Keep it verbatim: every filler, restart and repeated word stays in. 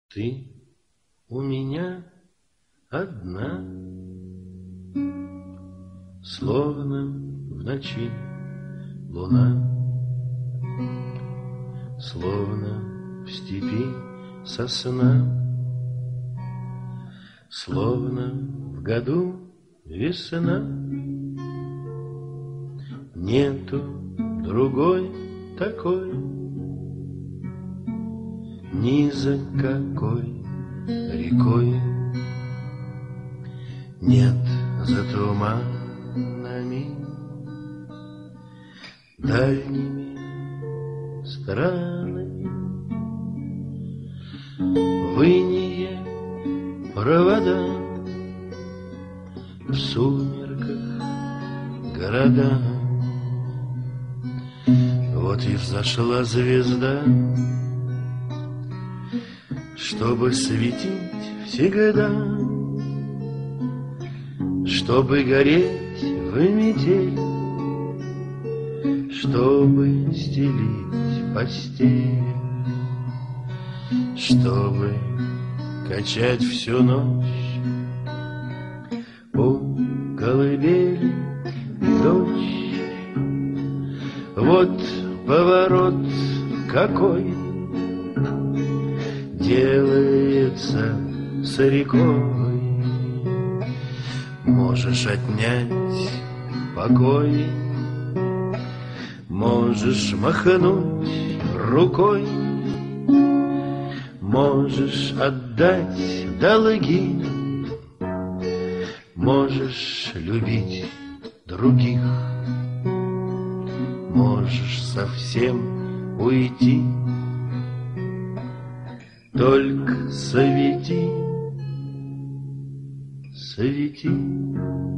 Ты у меня одна, словно в ночи луна, словно в степи сосна, словно в году весна. Нету другой такой, ни за какой рекой. Нет за туманами дальними странами в инее провода, в сумерках города. Вот и взошла звезда, чтобы светить всегда, чтобы гореть в метель, чтобы стелить постель, чтобы качать всю ночь по колыбели дочь. Вот поворот какой делается с рекой. Можешь отнять покой, можешь махнуть рукой, можешь отдать долги, можешь любить других, можешь совсем уйти. Только свети, свети.